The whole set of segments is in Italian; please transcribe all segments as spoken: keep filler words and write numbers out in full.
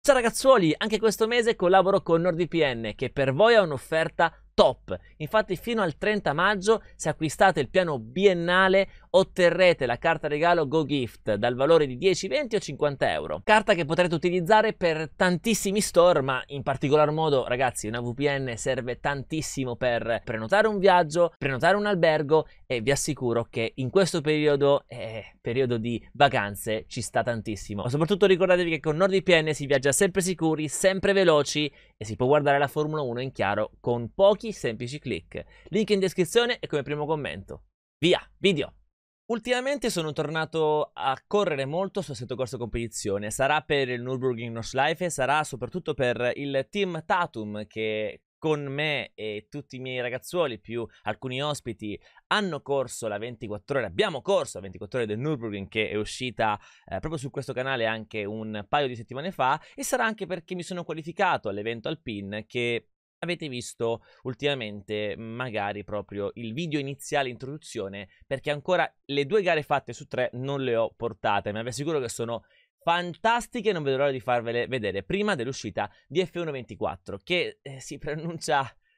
Ciao ragazzuoli, anche questo mese collaboro con NordVPN che per voi ha un'offerta top. Infatti fino al trenta maggio, se acquistate il piano biennale, otterrete la carta regalo GoGift dal valore di dieci, venti o cinquanta euro. Carta che potrete utilizzare per tantissimi store, ma in particolar modo, ragazzi, una V P N serve tantissimo per prenotare un viaggio, prenotare un albergo, e vi assicuro che in questo periodo, eh, periodo di vacanze, ci sta tantissimo. Ma soprattutto ricordatevi che con NordVPN si viaggia sempre sicuri, sempre veloci e si può guardare la Formula uno in chiaro con pochi semplici click. Link in descrizione e come primo commento. Via, video! Ultimamente sono tornato a correre molto su Assetto Corsa Competizione. Sarà per il Nürburgring Nordschleife, sarà soprattutto per il team Tatum che con me e tutti i miei ragazzuoli più alcuni ospiti hanno corso la ventiquattro ore, abbiamo corso la ventiquattro ore del Nürburgring, che è uscita eh, proprio su questo canale anche un paio di settimane fa, e sarà anche perché mi sono qualificato all'evento Alpine che avete visto ultimamente, magari proprio il video iniziale introduzione, perché ancora le due gare fatte su tre non le ho portate, ma vi assicuro che sono fantastiche, non vedo l'ora di farvele vedere prima dell'uscita di F uno ventiquattro, che eh, si pronuncia...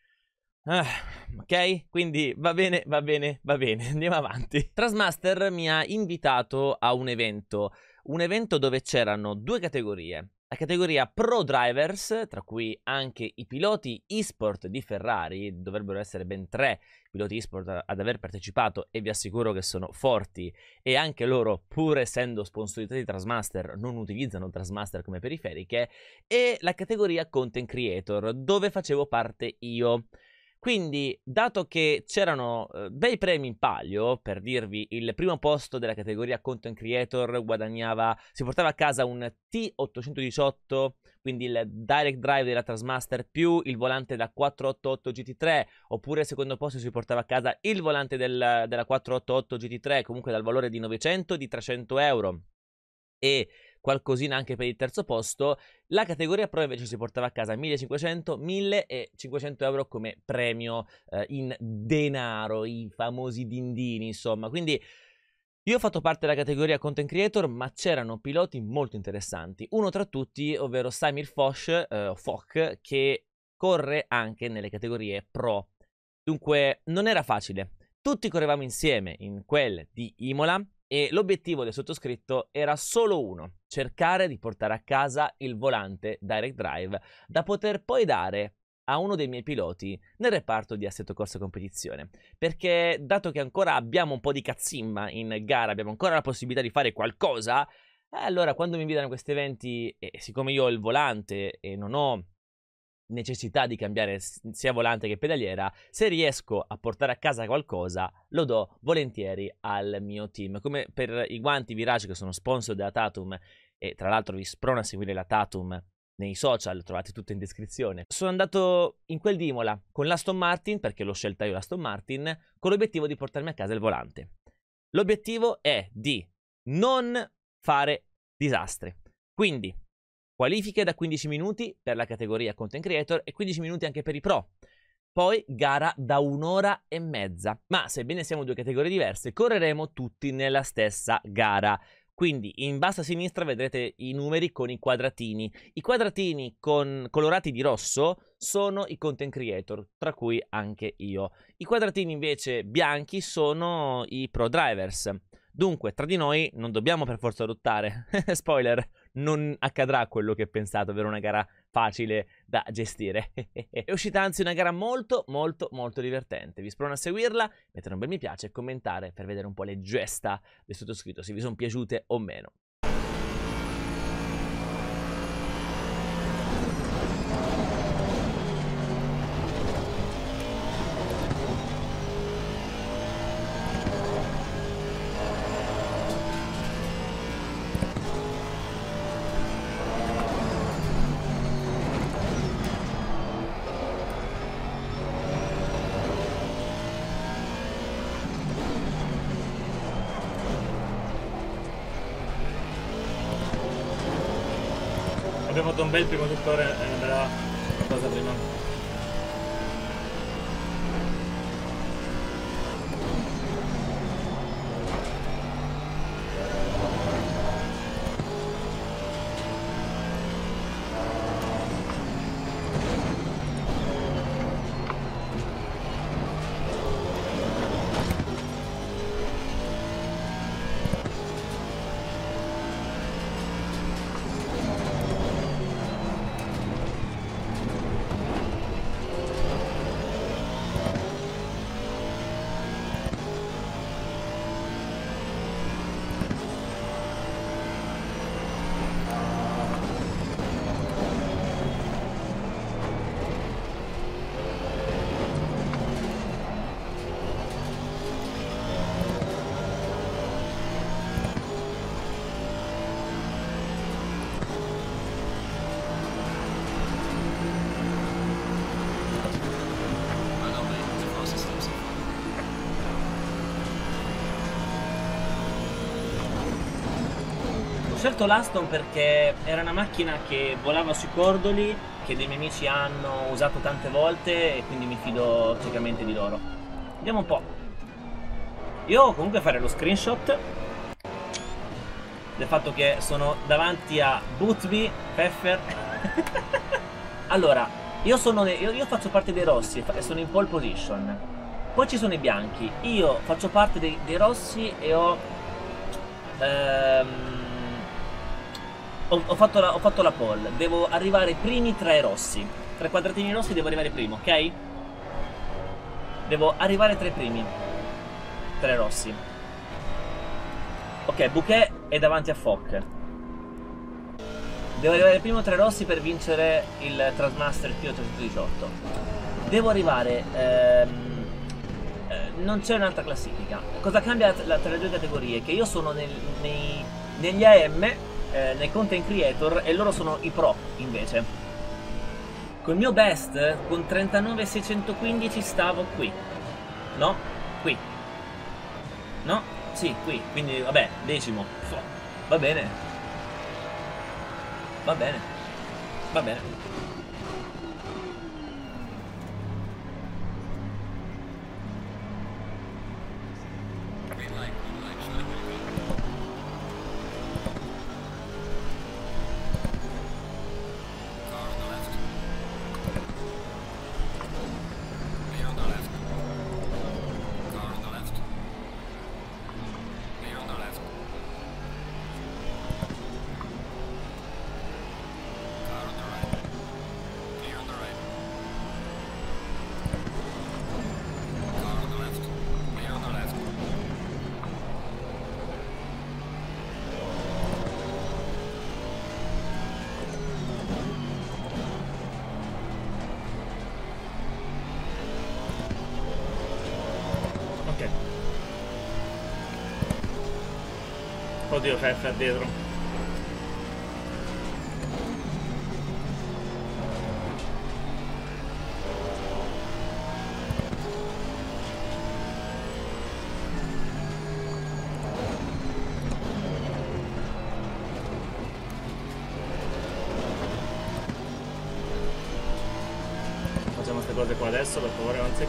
Ah, ok? Quindi va bene, va bene, va bene, andiamo avanti. Trasmaster mi ha invitato a un evento, un evento dove c'erano due categorie. La categoria Pro Drivers, tra cui anche i piloti eSport di Ferrari, dovrebbero essere ben tre piloti eSport ad aver partecipato e vi assicuro che sono forti, e anche loro, pur essendo sponsorizzati da Trasmaster, non utilizzano Trasmaster come periferiche, e la categoria Content Creator, dove facevo parte io. Quindi, dato che c'erano eh, bei premi in palio, per dirvi, il primo posto della categoria Content Creator guadagnava, si portava a casa un T ottocentodiciotto, quindi il Direct Drive della Trasmaster più il volante da quattrocentottantotto G T tre, oppure al secondo posto si portava a casa il volante del, della quattrocentottantotto G T tre, comunque dal valore di novecento, di trecento euro. E qualcosina anche per il terzo posto. La categoria Pro invece si portava a casa millecinquecento, millecinquecento euro come premio eh, in denaro, i famosi dindini, insomma. Quindi io ho fatto parte della categoria Content Creator, ma c'erano piloti molto interessanti. Uno tra tutti, ovvero Samir Foch, eh, Foch, che corre anche nelle categorie Pro. Dunque non era facile. Tutti correvamo insieme in quelle di Imola, e l'obiettivo del sottoscritto era solo uno: cercare di portare a casa il volante Direct Drive da poter poi dare a uno dei miei piloti nel reparto di Assetto Corsa Competizione. Perché dato che ancora abbiamo un po' di cazzimma in gara, abbiamo ancora la possibilità di fare qualcosa, eh, allora quando mi invitano a questi eventi, e siccome io ho il volante e non ho necessità di cambiare sia volante che pedaliera, se riesco a portare a casa qualcosa lo do volentieri al mio team. Come per i guanti Virage, che sono sponsor della Tatum, e tra l'altro vi sprono a seguire la Tatum nei social, trovate tutto in descrizione. Sono andato in quel di Imola con l'Aston Martin, perché l'ho scelta io l'Aston Martin, con l'obiettivo di portarmi a casa il volante. L'obiettivo è di non fare disastri, quindi qualifiche da quindici minuti per la categoria Content Creator e quindici minuti anche per i Pro. Poi gara da un'ora e mezza. Ma sebbene siamo due categorie diverse, correremo tutti nella stessa gara. Quindi in basso a sinistra vedrete i numeri con i quadratini. I quadratini con colorati di rosso sono i Content Creator, tra cui anche io. I quadratini invece bianchi sono i Pro Drivers. Dunque, tra di noi non dobbiamo per forza lottare. Spoiler, non accadrà quello che pensate, ovvero una gara facile da gestire. È uscita anzi una gara molto molto molto divertente. Vi sprono a seguirla, mettere un bel mi piace e commentare per vedere un po' le gesta del sottoscritto, se vi sono piaciute o meno. Abbiamo fatto un bel primo settore e una bella cosa prima. scelto l'Aston perché era una macchina che volava sui cordoli, che dei miei amici hanno usato tante volte e quindi mi fido ciecamente di loro. Vediamo un po'. Io comunque farei lo screenshot del fatto che sono davanti a Boothby, Pfeffer. Allora, io, sono, io, io faccio parte dei rossi e sono in pole position. Poi ci sono i bianchi. Io faccio parte dei, dei rossi e ho, ehm, ho, ho, fatto la, ho fatto la pole. Devo arrivare primi tra i rossi. Tra i quadratini rossi devo arrivare primo, ok? Devo arrivare tra i primi. Tra i rossi. Ok, Bouquet è davanti a Fock. Devo arrivare primo tra i rossi per vincere il Trasmaster T ottocentodiciotto. Devo arrivare... Ehm, eh, non c'è un'altra classifica. Cosa cambia la, tra le due categorie? Che io sono nel, nei, negli A M, eh, nei content creator, e loro sono i pro invece. Col mio best, con trentanove seicentoquindici stavo qui. No? Qui. No? Sì, qui, quindi vabbè, decimo. Va bene. Va bene. Va bene. Oddio, Pfeffer dietro. Facciamo queste cose qua adesso, per favore, avanzi.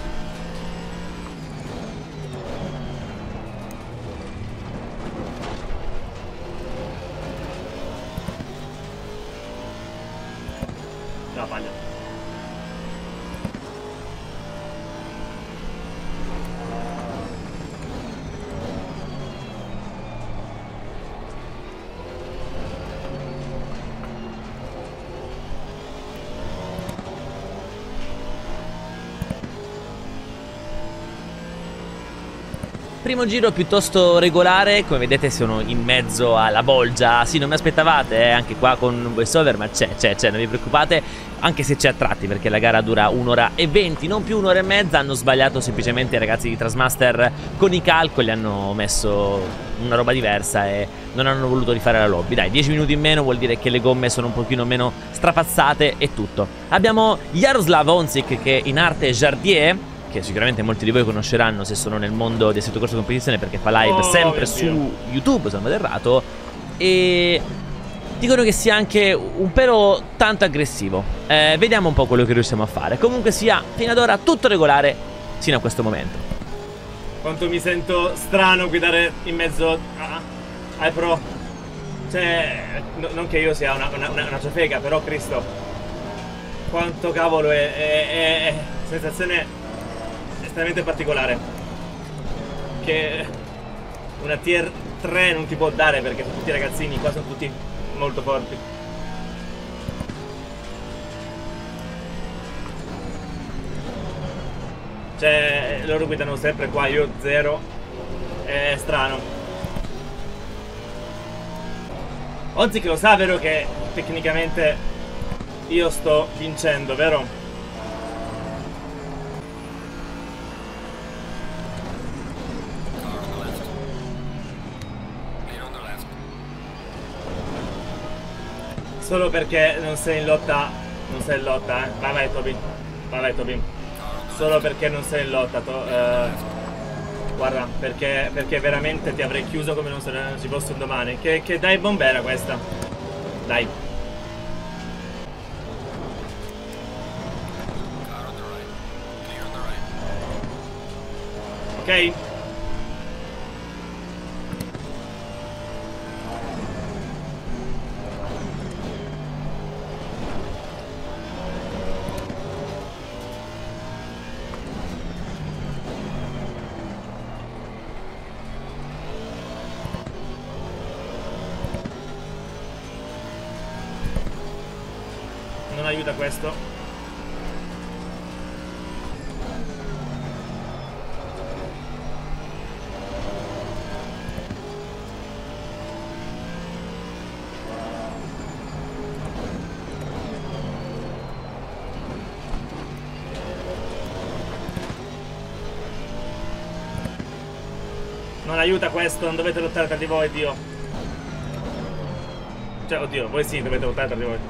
La paglia. Primo giro piuttosto regolare, come vedete sono in mezzo alla bolgia. Sì, non mi aspettavate, eh, anche qua con un voiceover, ma c'è, c'è, c'è, non vi preoccupate, anche se c'è a tratti, perché la gara dura un'ora e venti, non più un'ora e mezza. Hanno sbagliato semplicemente i ragazzi di Trasmaster con i calcoli, hanno messo una roba diversa e non hanno voluto rifare la lobby. Dai, dieci minuti in meno vuol dire che le gomme sono un pochino meno strapazzate e tutto. Abbiamo Jaroslav Onzik, che in arte è Jardier, che sicuramente molti di voi conosceranno se sono nel mondo di Assetto Corsa Competizione, perché fa live oh, sempre su YouTube, se non vado errato, e dicono che sia anche un pelo tanto aggressivo. Eh, vediamo un po' quello che riusciamo a fare. Comunque sia, fino ad ora tutto regolare sino a questo momento. Quanto mi sento strano guidare in mezzo a, ai pro. Cioè, no, non che io sia una, una, una, una ciofega, però Cristo, quanto cavolo è, è, è, è sensazione estremamente particolare, che una tier tre non ti può dare, perché sono tutti ragazzini, qua sono tutti molto forti. Cioè, loro guidano sempre qua, io zero. È strano. Oggi che lo sa, vero, che tecnicamente io sto vincendo, vero? Solo perché non sei in lotta. Non sei in lotta, eh. Vai, vai, Toby. Vai, vai, Toby. Solo perché non sei in lotta, to eh. Guarda, perché, perché veramente ti avrei chiuso come non se ne ci fosse un domani. Che, che dai bombera questa. Dai. Ok? Non aiuta questo. Non aiuta questo, non dovete lottare tra di voi, Dio. Cioè, oddio, voi sì, dovete lottare tra di voi.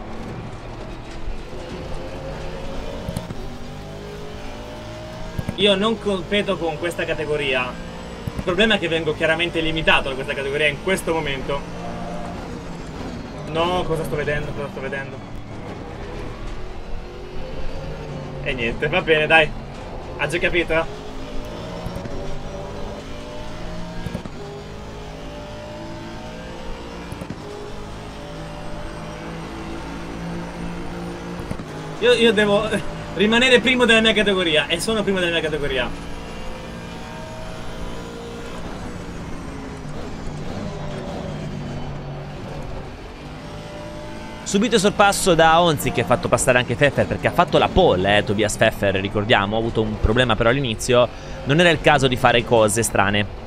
Io non competo con questa categoria. Il problema è che vengo chiaramente limitato da questa categoria in questo momento. No, cosa sto vedendo? Cosa sto vedendo? E niente, va bene, dai. Ha già capito? Io, io devo rimanere primo della mia categoria. E sono primo della mia categoria. Subito sorpasso da Onzi, che ha fatto passare anche Pfeffer, perché ha fatto la pole, eh, Tobias Pfeffer, ricordiamo. Ha avuto un problema però all'inizio. Non era il caso di fare cose strane.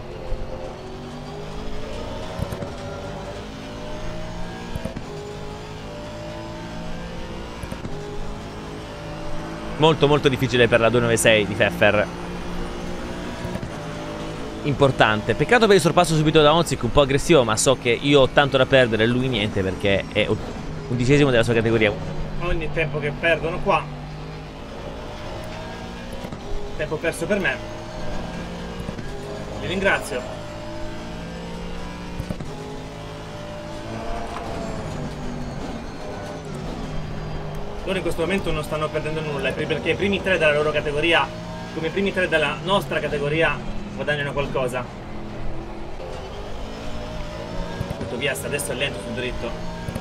Molto molto difficile per la duecentonovantasei di Pfeffer. Importante. Peccato per il sorpasso subito da Onzik, un po' aggressivo, ma so che io ho tanto da perdere e lui niente, perché è undicesimo della sua categoria. Ogni tempo che perdono qua. Tempo perso per me. Vi ringrazio. Loro in questo momento non stanno perdendo nulla, perché i primi tre della loro categoria, come i primi tre della nostra categoria, guadagnano qualcosa. Tutto via, sta adesso è lento sul dritto.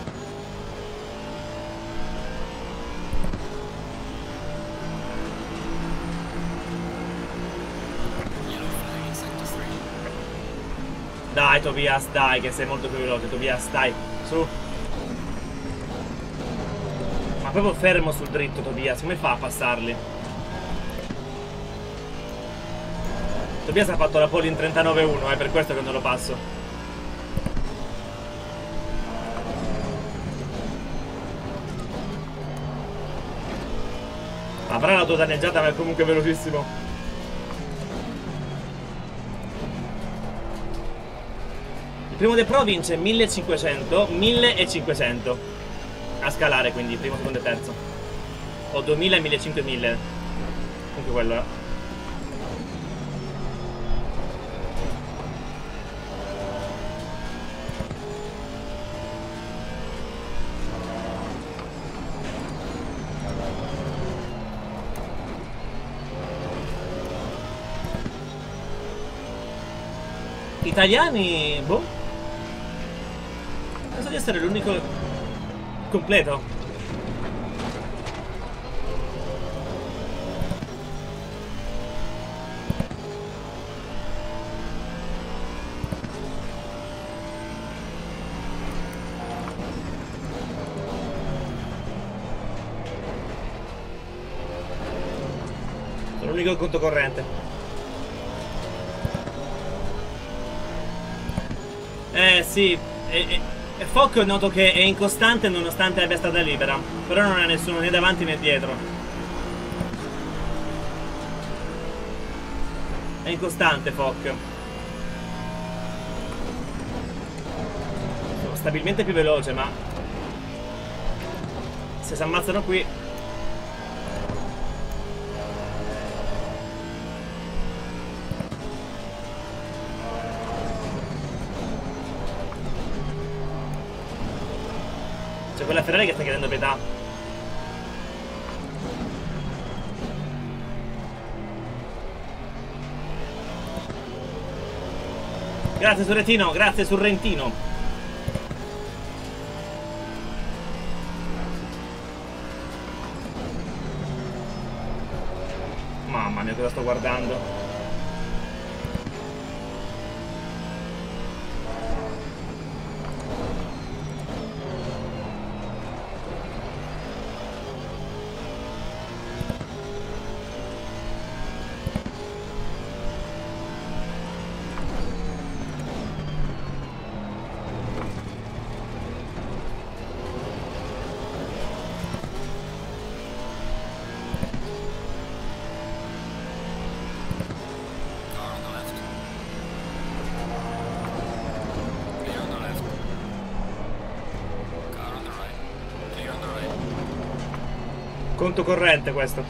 Dai Tobias, dai, che sei molto più veloce. Tobias, dai, su. Ma proprio fermo sul dritto Tobias, come fa a passarli? Tobias ha fatto la pole in trentanove uno, è per questo che non lo passo. Avrà la tua danneggiata, ma è comunque velocissimo. Il primo dei pro vince millecinquecento, millecinquecento. A scalare, quindi primo, secondo e terzo. O duemila e millecinquecento, mille. Comunque quello è. Italiani, boh. Penso di essere l'unico completo. Sono l'unico conto corrente. Eh sì, e, e... Foc noto che è incostante nonostante abbia strada libera, però non ha nessuno né davanti né dietro. È incostante Foc. Sono stabilmente più veloce, ma se si ammazzano qui. Ferrari che sta chiedendo pietà. Grazie Sorrentino, grazie Sorrentino. Mamma mia, cosa sto guardando. Conto corrente questo.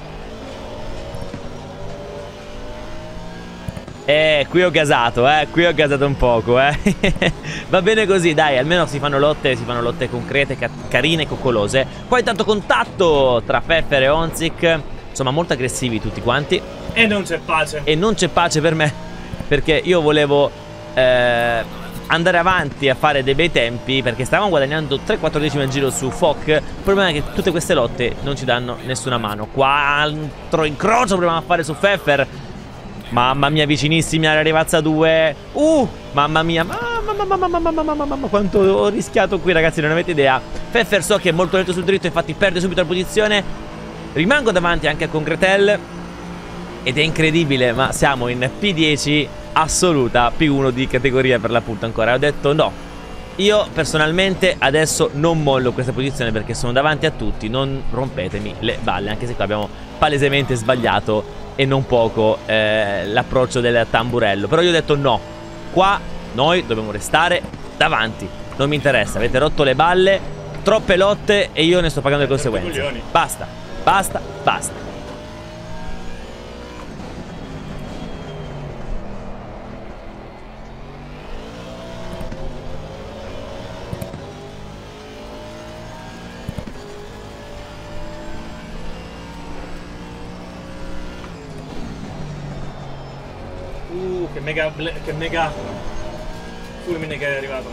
Eh, qui ho gasato, eh, qui ho gasato un poco, eh. Va bene così, dai, almeno si fanno lotte, si fanno lotte concrete, ca carine e coccolose. Qua intanto contatto tra Pfeffer e Honzik, insomma molto aggressivi tutti quanti. E non c'è pace. E non c'è pace per me, perché io volevo eh, andare avanti a fare dei bei tempi, perché stavamo guadagnando tre quattro decimi al giro su Fock. Il problema è che tutte queste lotte non ci danno nessuna mano. Quattro incrocio proviamo a fare su Pfeffer. Mamma mia, vicinissimi alla rivalsa due. Uh, mamma mia, mamma, mamma, mamma, mamma, mamma, mamma, quanto ho rischiato qui, ragazzi, non avete idea. Pfeffer so che è molto lento sul dritto, infatti perde subito la posizione. Rimango davanti anche a Concretel. Ed è incredibile, ma siamo in P dieci assoluta, P uno di categoria per l'appunto ancora. Ho detto no, io personalmente adesso non mollo questa posizione perché sono davanti a tutti, non rompetemi le balle, anche se qua abbiamo palesemente sbagliato e non poco eh, l'approccio del tamburello. Però io ho detto no, qua noi dobbiamo restare davanti, non mi interessa, avete rotto le balle, troppe lotte e io ne sto pagando le conseguenze. Basta, basta, basta. Uh, che mega, che mega fulmine che è arrivato.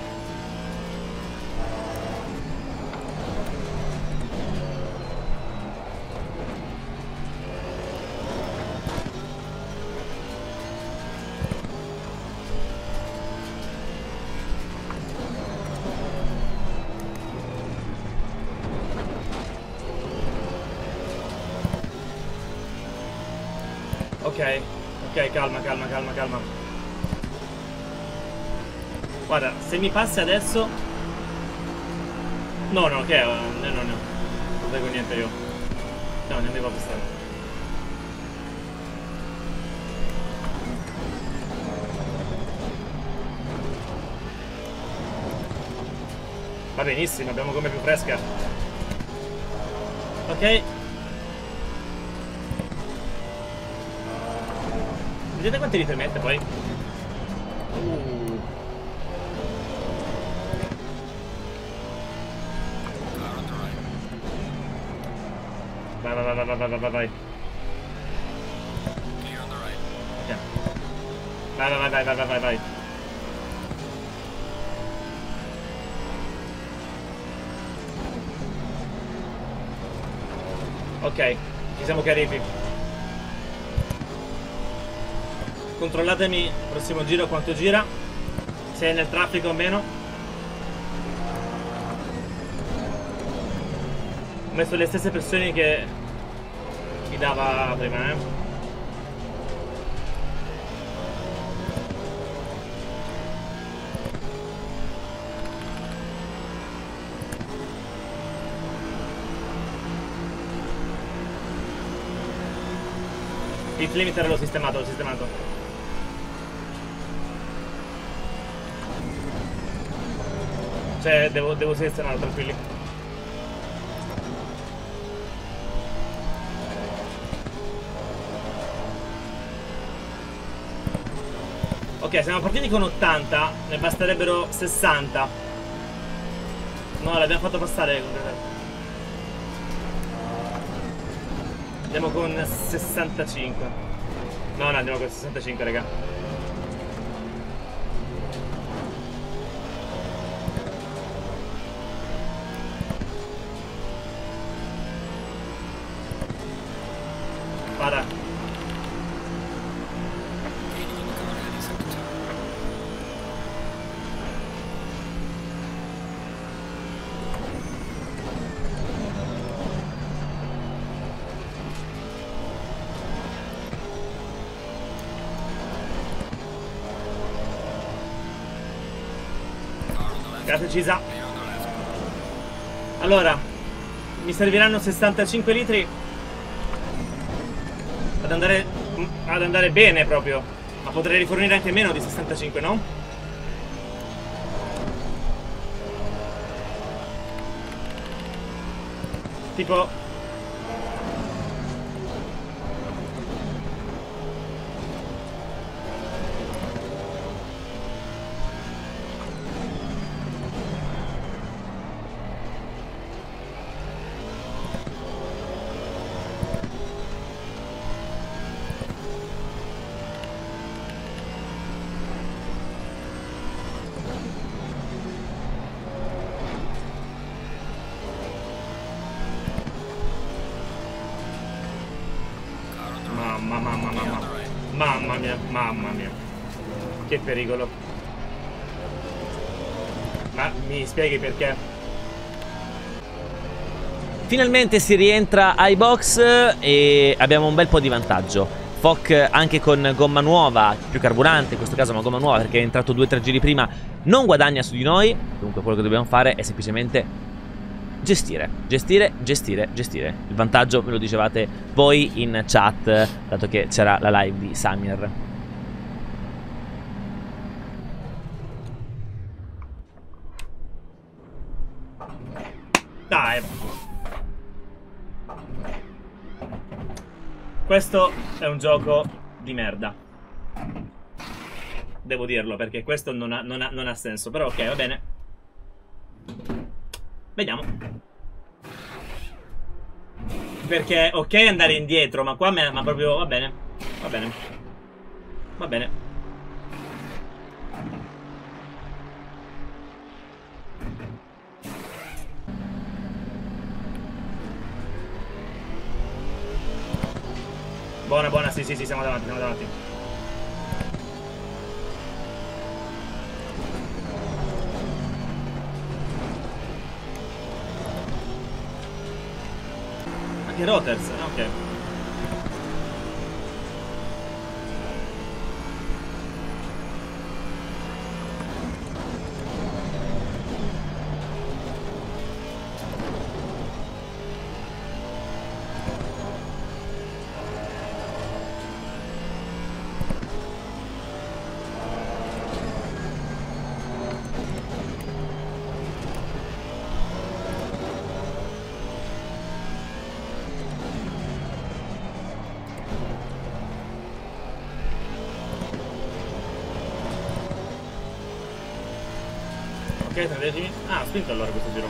Ok. Ok, calma, calma, calma, calma. Guarda, se mi passi adesso... No, no, che... No, no, no. Non vedo niente io. No, non devo passare. Va benissimo, abbiamo come più fresca. Ok. Vedete quanti litri mette poi? Uh. Vai, vai, vai, vai, vai, vai, vai, vai. Yeah. Vai, vai, vai, vai, vai, vai, vai. Ok, ci siamo chiariti. Controllatemi il prossimo giro quanto gira, se è nel traffico o meno. Ho messo le stesse pressioni che mi dava prima, eh. Il limiter l'ho sistemato, l'ho sistemato. Cioè, devo, devo selezionarlo, tranquilli. Ok, siamo partiti con ottanta, ne basterebbero sessanta. No, l'abbiamo fatto passare. Andiamo con sessantacinque. No, no, andiamo con sessantacinque, raga. Vada. Grazie Cisa. Allora, mi serviranno sessantacinque litri ad andare ad andare bene proprio. Ma potrei rifornire anche meno di sessantacinque, no? Tipo Mamma, mamma, mamma. Mamma mia, mamma mia. Che pericolo. Ma mi spieghi perché? Finalmente si rientra ai box e abbiamo un bel po' di vantaggio. Fock anche con gomma nuova, più carburante, in questo caso una gomma nuova perché è entrato due tre giri prima, non guadagna su di noi. Dunque quello che dobbiamo fare è semplicemente gestire, gestire, gestire, gestire. Il vantaggio me lo dicevate voi in chat, dato che c'era la live di Samir. Dai. Questo è un gioco di merda. Devo dirlo, perché questo non ha, non ha, non ha senso. Però ok, va bene. Vediamo. Perché ok andare indietro, ma qua me, ma proprio va bene. Va bene. Va bene. Buona, buona, sì, sì, sì, siamo davanti, siamo davanti. Anche Roters, ok. Ok, trentesimi. Ah, ho spinto allora questo giro.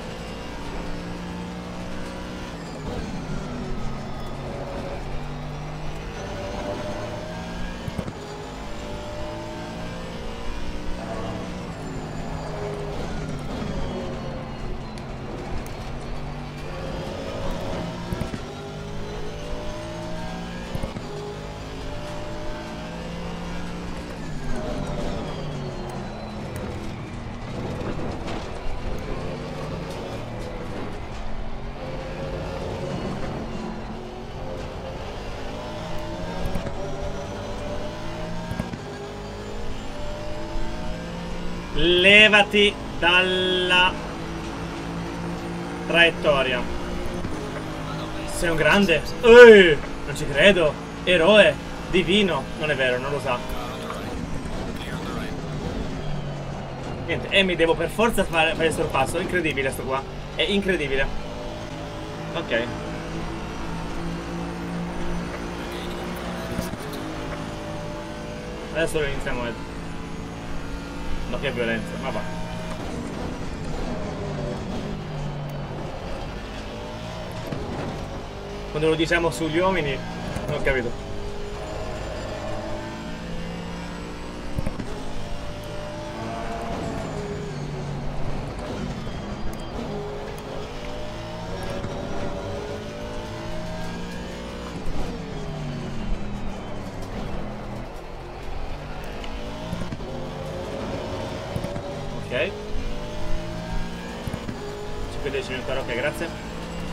Levati dalla traiettoria. Sei un grande. Ehi, non ci credo. Eroe, divino. Non è vero, non lo sa. Niente, e mi devo per forza fare, fare il sorpasso. È incredibile sto qua. È incredibile. Ok. Adesso lo iniziamo a... Ma che violenza, ma va. Quando lo diciamo sugli uomini, non ho capito. Ok. cinque decimi ancora, ok, grazie.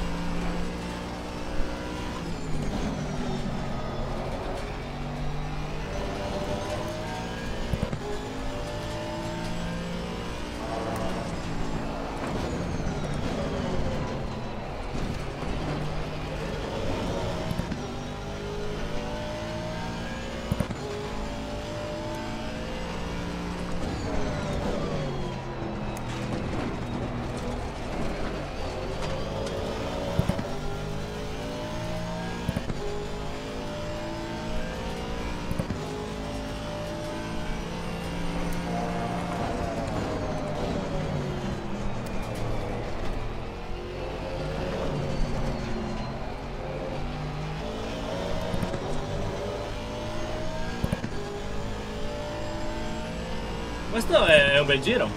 Questo è un bel giro.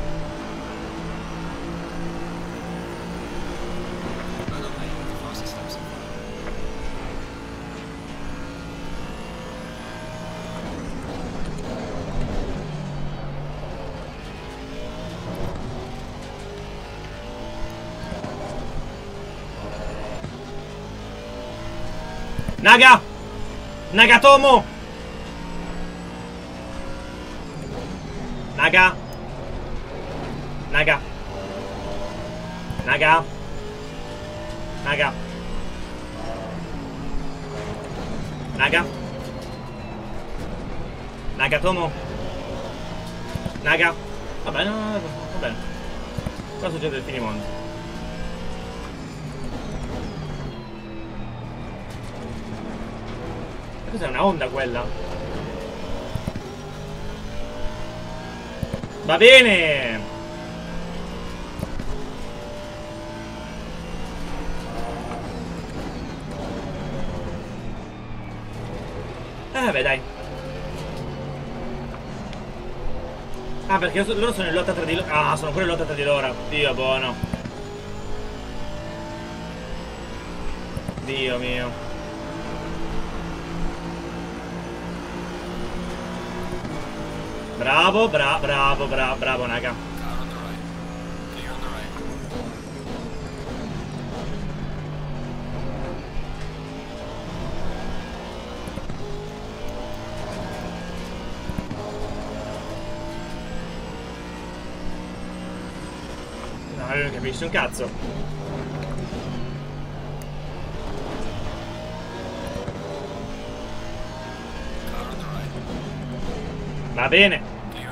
Naga! Nagatomo! Naga! Naga! Naga! Naga! Naga! Nagatomo! Naga! Vabbè, no, no, no, va bene. Cosa succede al finimondo? Cos'è una onda quella? Va bene! Eh vabbè dai. Ah, perché loro sono in lotta tra di loro. Ah, sono pure in lotta tra di loro. Dio buono. Dio mio. Bravo, bra bravo, bra bravo, Naga. No, non capisci un cazzo. Va bene.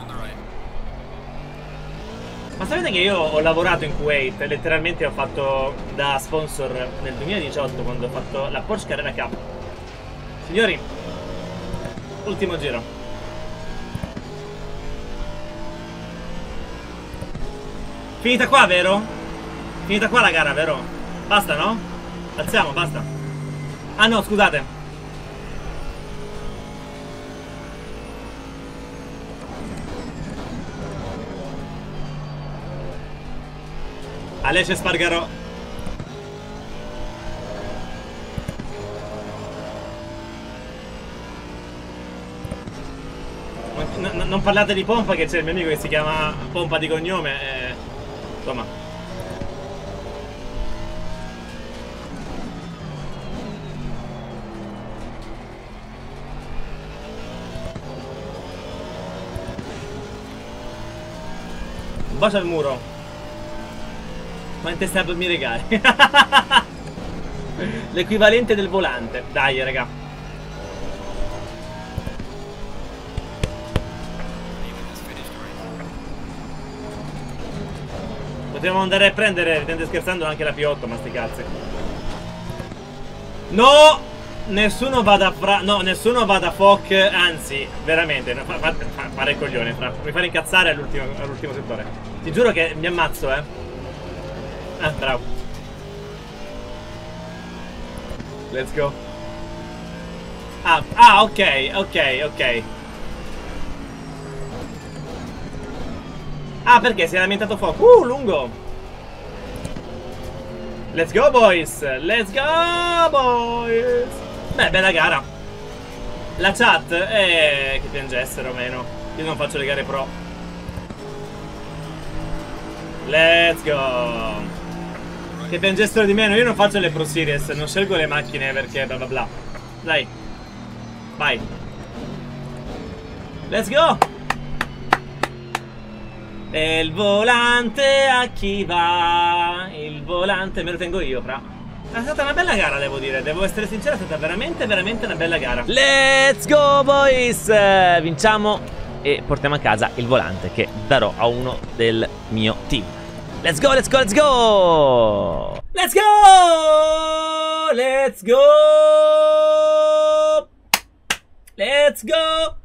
Ma sapete che io ho lavorato in Kuwait, letteralmente ho fatto da sponsor nel duemiladiciotto quando ho fatto la Porsche Carrera Cup. Signori, ultimo giro. Finita qua, vero? Finita qua la gara, vero? Basta, no? Alziamo, basta. Ah no, scusate. Alessia Spargarò. Non, non parlate di pompa, che c'è il mio amico che si chiama Pompa di cognome. Eh, insomma. Un bacio al muro. Quante stab mi regali? L'equivalente del volante. Dai, raga. Potremmo andare a prendere, ridendo scherzando, anche la P otto, ma sti cazzi. No! Nessuno vada a fra... No, nessuno vada a foc. Anzi, veramente, fa, fa, fa, fare il coglione, fra. Mi fare incazzare all'ultimo all settore. Ti giuro che mi ammazzo, eh. Ah, bravo. Let's go. Ah, ah, ok, ok, ok. Ah, perché si è lamentato fuoco? Uh, lungo. Let's go, boys. Let's go, boys. Beh, bella gara. La chat è che piangessero o meno. Io non faccio le gare pro. Let's go. Che piangessero di meno. Io non faccio le pro series. Non scelgo le macchine perché bla bla bla. Dai. Vai. Let's go. E il volante a chi va? Il volante me lo tengo io, fra. È stata una bella gara, devo dire. Devo essere sincero, è stata veramente, veramente una bella gara. Let's go, boys! Vinciamo e portiamo a casa il volante che darò a uno del mio team. Let's go, let's go, let's go! Let's go! Let's go! Let's go!